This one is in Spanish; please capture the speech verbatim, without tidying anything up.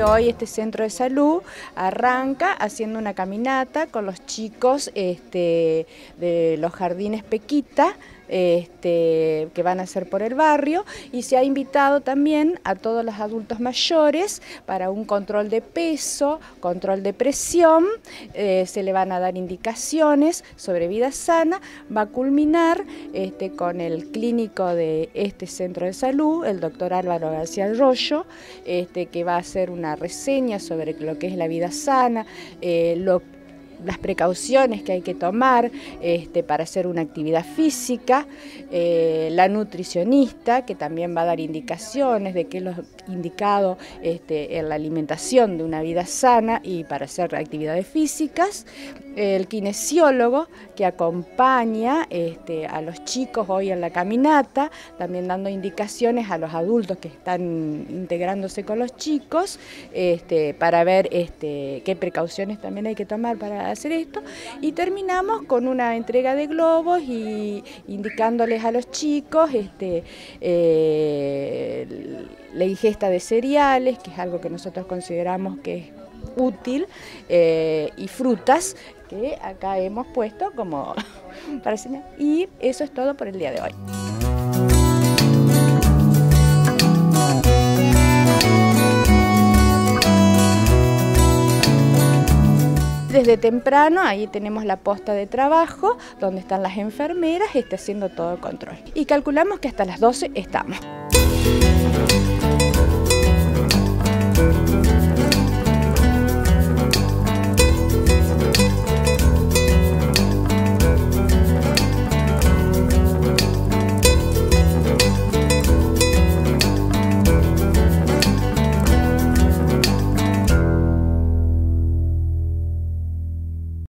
hoy este centro de salud arranca haciendo una caminata con los chicos este, de los jardines Pequita, Este, que van a hacer por el barrio, y se ha invitado también a todos los adultos mayores para un control de peso, control de presión, eh, se le van a dar indicaciones sobre vida sana. Va a culminar este, con el clínico de este centro de salud, el doctor Álvaro García Arroyo, este, que va a hacer una reseña sobre lo que es la vida sana, eh, lo las precauciones que hay que tomar este, para hacer una actividad física, eh, la nutricionista que también va a dar indicaciones de qué es lo indicado este, en la alimentación de una vida sana y para hacer actividades físicas, el kinesiólogo que acompaña este, a los chicos hoy en la caminata, también dando indicaciones a los adultos que están integrándose con los chicos este, para ver este, qué precauciones también hay que tomar para hacer esto, y terminamos con una entrega de globos y indicándoles a los chicos este, eh, la ingesta de cereales, que es algo que nosotros consideramos que es útil, eh, y frutas que acá hemos puesto como para enseñar. Y eso es todo por el día de hoy. Desde temprano, ahí tenemos la posta de trabajo, donde están las enfermeras, está haciendo todo el control. Y calculamos que hasta las doce estamos.